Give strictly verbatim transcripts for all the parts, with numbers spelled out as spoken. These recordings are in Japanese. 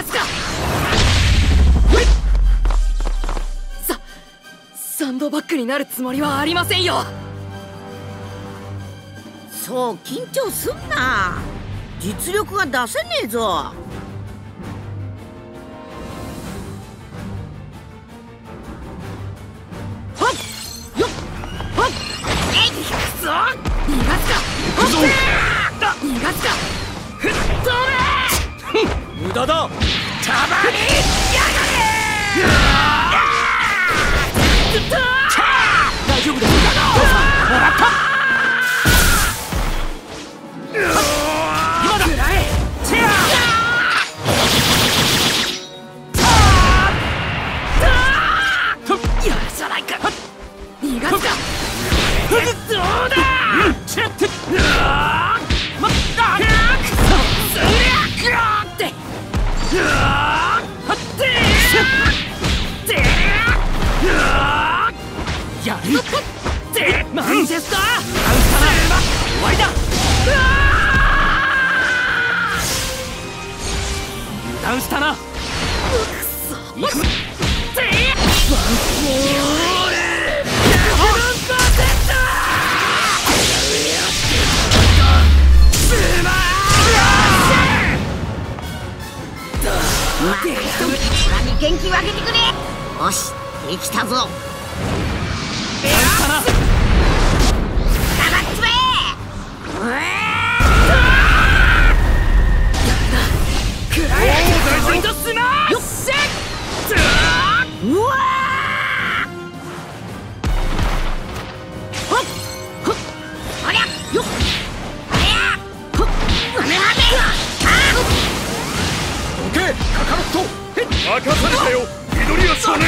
がすか。さサンドバッグになるつもりはありませんよ。 そう緊張すんな。実力が出せねえぞ。はっよっはっえいくぞ。 逃がすか。 行くぞ。 逃がすか。吹っ飛べ。 無駄だ。 たまにやがれ。 大丈夫です。父さんもらった。今だ。 くらえ。チェア。やるじゃないか。逃がすか。どうだ。 チェッテ。 まったくそ。そりゃって。はってでやるでマンチェスターアウタナ終わりだ。油断したな。くそいくでワンフォールひゃくまんパーセント。すまんまあ、人に元気をあげてくれ。よし、できたぞ。 やったな。 黙っちまえ。うわくらえ。ポイントスマッシュ。 うわほっほっありゃよっありゃほっあれはねあどけカカロット。任されたよ緑谷少年。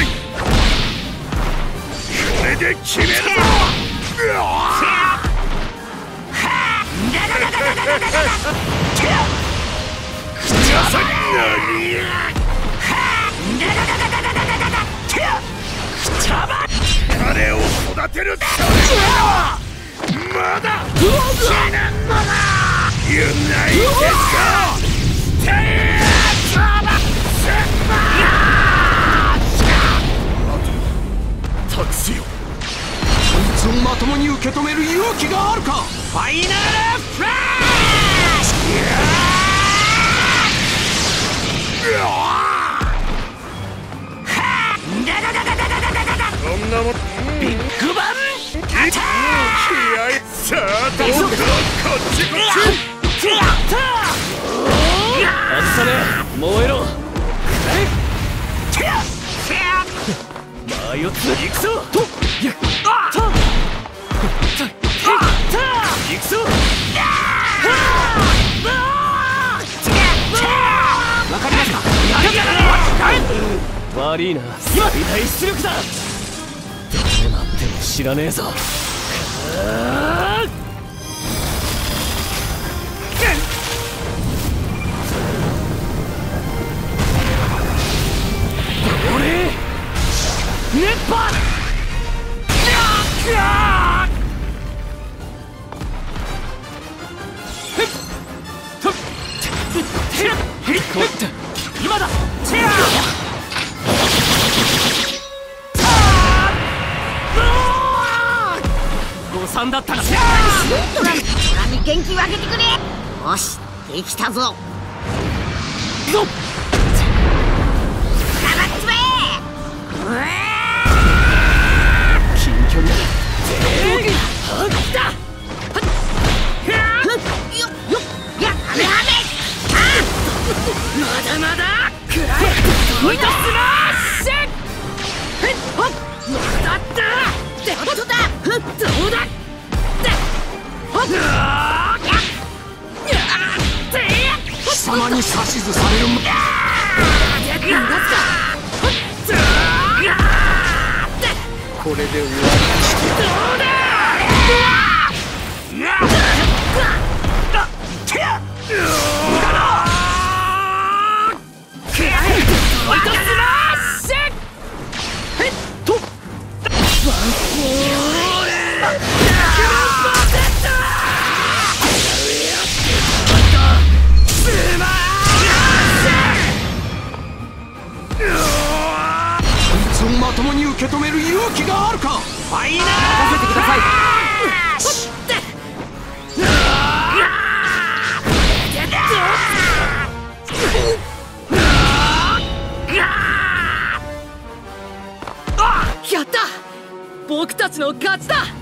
これで決めるぞ。うわ彼を育てる少年はまだ死なんのだ。ユナイテッドタクシよ。こいつをまともに受け止める勇気があるか。ファイナルフラッシュ。そんなもんビッグバンアタック。さあどうぞこっちこっち。外さね燃えろ。まあよつ行くぞとやっあっ行くぞ。わかりますか。悪いな最大出力だ。どうなっても知らねえぞ。俺熱波。今だチェア。誤算だったな。 トラに元気をあげてくれ。よしできたぞ。 ぞっ黙っちまえ。 近距離だ。はっきた。 よっよっやはめはめ。 まだまだくらえ。ポイントスマッシュ。ほっまだったってことだ。どうだってほっ貴様に指図される。これで終わりにしてや気があるか。ファイナー任せてください。やった、僕たちの勝ちだ。